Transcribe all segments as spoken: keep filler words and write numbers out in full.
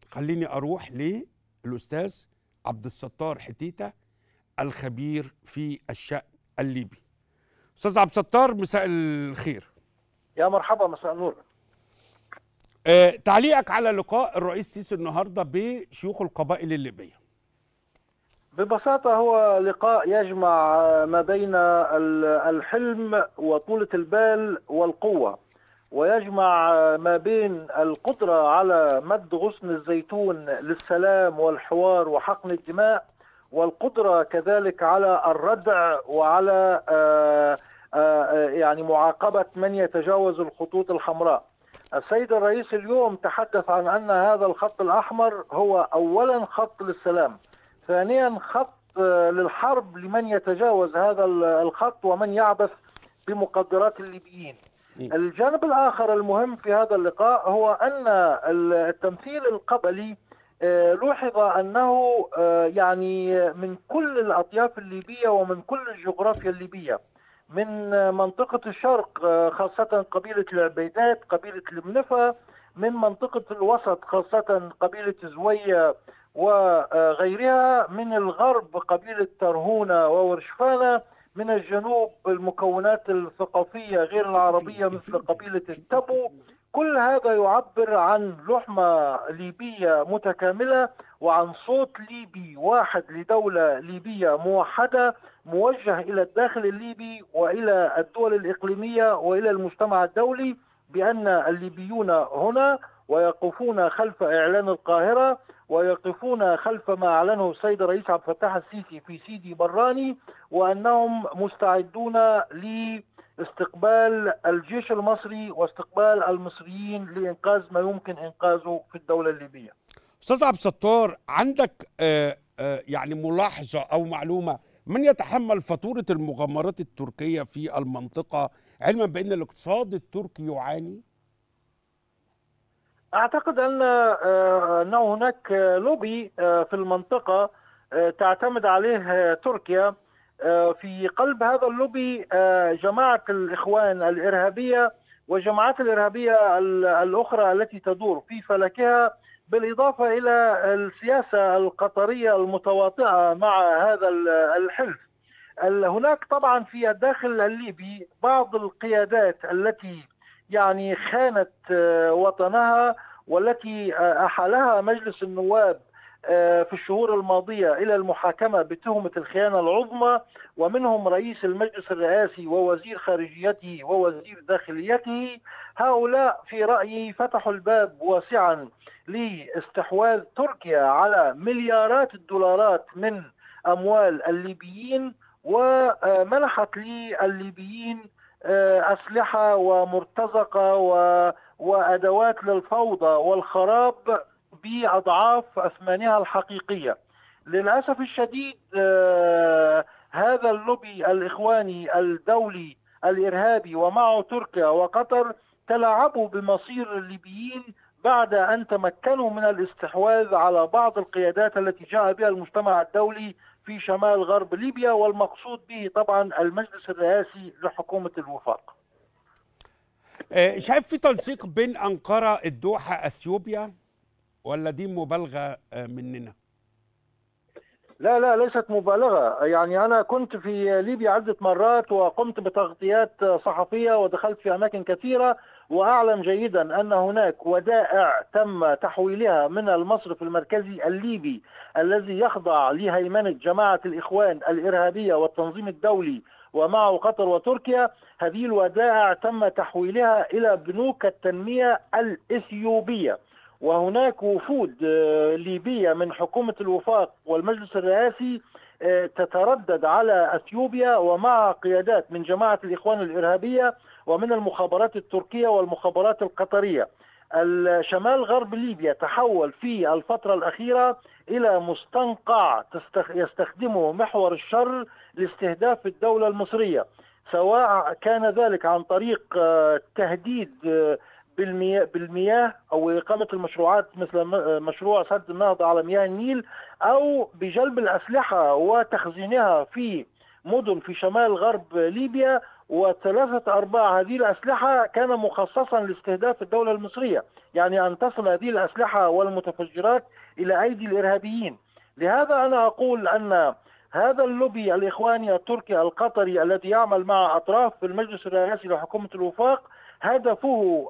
خليني أروح للأستاذ عبد الستار حتيتة الخبير في الشأن الليبي. أستاذ عبد الستار، مساء الخير. يا مرحبا، مساء النور. آه، تعليقك على لقاء الرئيس السيسي النهارده بشيوخ القبائل الليبية. ببساطة هو لقاء يجمع ما بين الحلم وطولة البال والقوة، ويجمع ما بين القدرة على مد غصن الزيتون للسلام والحوار وحقن الدماء، والقدرة كذلك على الردع وعلى يعني معاقبة من يتجاوز الخطوط الحمراء. السيد الرئيس اليوم تحدث عن أن هذا الخط الأحمر هو أولا خط للسلام، ثانيا خط للحرب لمن يتجاوز هذا الخط ومن يعبث بمقدرات الليبيين. الجانب الآخر المهم في هذا اللقاء هو أن التمثيل القبلي لوحظ أنه يعني من كل الأطياف الليبية ومن كل الجغرافيا الليبية، من منطقة الشرق خاصة قبيلة العبيدات، قبيلة المنفى، من منطقة الوسط خاصة قبيلة زوية وغيرها، من الغرب قبيلة ترهونة وورشفانة، من الجنوب المكونات الثقافية غير العربية مثل قبيلة التبو. كل هذا يعبر عن لحمة ليبية متكاملة وعن صوت ليبي واحد لدولة ليبية موحدة موجه إلى الداخل الليبي وإلى الدول الإقليمية وإلى المجتمع الدولي بأن الليبيون هنا ويقفون خلف إعلان القاهرة ويقفون خلف ما أعلنه السيد الرئيس عبد الفتاح السيسي في سيدي براني، وأنهم مستعدون لاستقبال الجيش المصري واستقبال المصريين لإنقاذ ما يمكن إنقاذه في الدولة الليبية. أستاذ عبد الستار، عندك آآ آآ يعني ملاحظة أو معلومة من يتحمل فاتورة المغامرات التركية في المنطقة، علما بأن الاقتصاد التركي يعاني؟ أعتقد أن أنه هناك لوبي في المنطقة تعتمد عليه تركيا. في قلب هذا اللوبي جماعة الإخوان الإرهابية والجماعات الإرهابية الأخرى التي تدور في فلكها، بالإضافة إلى السياسة القطرية المتواطئة مع هذا الحلف. هناك طبعا في الداخل الليبي بعض القيادات التي يعني خانت وطنها والتي أحالها مجلس النواب في الشهور الماضية إلى المحاكمة بتهمة الخيانة العظمى، ومنهم رئيس المجلس الرئاسي ووزير خارجيته ووزير داخليته. هؤلاء في رأيي فتحوا الباب واسعا لاستحواذ تركيا على مليارات الدولارات من أموال الليبيين، ومنحت للليبيين أسلحة ومرتزقة وأدوات للفوضى والخراب بأضعاف أثمانها الحقيقية. للأسف الشديد هذا اللوبي الإخواني الدولي الإرهابي ومعه تركيا وقطر تلاعبوا بمصير الليبيين بعد أن تمكنوا من الاستحواذ على بعض القيادات التي جاء بها المجتمع الدولي في شمال غرب ليبيا، والمقصود به طبعا المجلس الرئاسي لحكومة الوفاق. شايف في تنسيق بين أنقرة الدوحة أثيوبيا ولا دي مبالغة مننا؟ لا لا ليست مبالغة. يعني أنا كنت في ليبيا عدة مرات وقمت بتغطيات صحفية ودخلت في أماكن كثيرة، وأعلم جيدا أن هناك ودائع تم تحويلها من المصرف المركزي الليبي الذي يخضع لهيمنة جماعة الإخوان الإرهابية والتنظيم الدولي ومعه قطر وتركيا. هذه الودائع تم تحويلها إلى بنوك التنمية الإثيوبية، وهناك وفود ليبية من حكومة الوفاق والمجلس الرئاسي تتردد على أثيوبيا ومع قيادات من جماعة الإخوان الإرهابية ومن المخابرات التركية والمخابرات القطرية. الشمال غرب ليبيا تحول في الفترة الأخيرة إلى مستنقع يستخدمه محور الشر لاستهداف الدولة المصرية، سواء كان ذلك عن طريق تهديد بالمياه, بالمياه أو إقامة المشروعات مثل مشروع سد النهضة على مياه النيل، أو بجلب الأسلحة وتخزينها في مدن في شمال غرب ليبيا وثلاثة أرباع هذه الأسلحة كان مخصصا لاستهداف الدولة المصرية، يعني أن تصل هذه الأسلحة والمتفجرات إلى أيدي الإرهابيين. لهذا أنا أقول أن هذا اللوبي الإخواني التركي القطري الذي يعمل مع أطراف في المجلس الرئاسي لحكومة الوفاق هدفه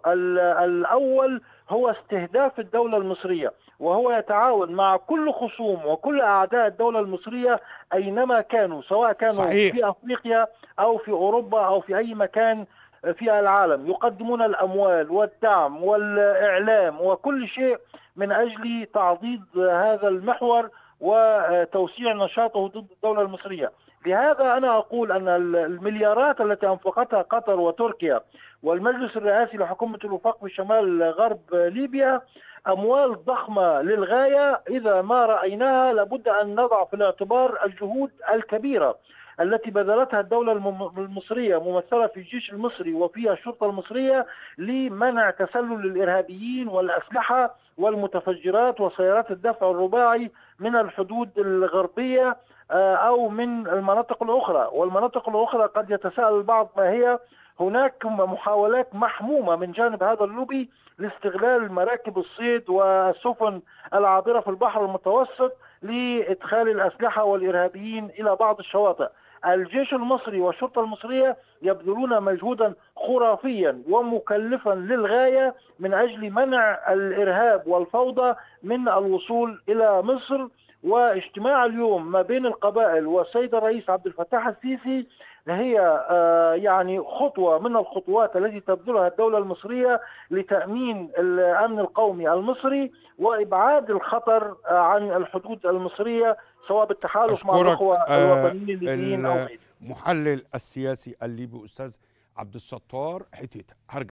الأول هو استهداف الدولة المصرية، وهو يتعاون مع كل خصوم وكل أعداء الدولة المصرية أينما كانوا، سواء كانوا صحيح. في أفريقيا أو في أوروبا أو في أي مكان في العالم، يقدمون الأموال والدعم والإعلام وكل شيء من أجل تعضيد هذا المحور وتوسيع نشاطه ضد الدولة المصرية. لهذا أنا أقول أن المليارات التي أنفقتها قطر وتركيا والمجلس الرئاسي لحكومة الوفاق في شمال غرب ليبيا أموال ضخمة للغاية، إذا ما رأيناها لابد أن نضع في الاعتبار الجهود الكبيرة التي بذلتها الدولة المصرية ممثلة في الجيش المصري وفي الشرطة المصرية لمنع تسلل الإرهابيين والأسلحة والمتفجرات وسيارات الدفع الرباعي من الحدود الغربية أو من المناطق الأخرى. والمناطق الأخرى قد يتساءل البعض ما هي. هناك محاولات محمومة من جانب هذا اللوبي لاستغلال مراكب الصيد والسفن العابرة في البحر المتوسط لإدخال الأسلحة والإرهابيين إلى بعض الشواطئ. الجيش المصري والشرطة المصرية يبذلون مجهودا خرافيا ومكلفا للغاية من أجل منع الإرهاب والفوضى من الوصول إلى مصر. واجتماع اليوم ما بين القبائل والسيد الرئيس عبد الفتاح السيسي هي يعني خطوة من الخطوات التي تبذلها الدولة المصرية لتأمين الأمن القومي المصري وإبعاد الخطر عن الحدود المصرية، سواء بالتحالف مع الأخوة الوطنيين الليبيين أو غيرهم. المحلل السياسي الليبي أستاذ عبد الستار حتيتة.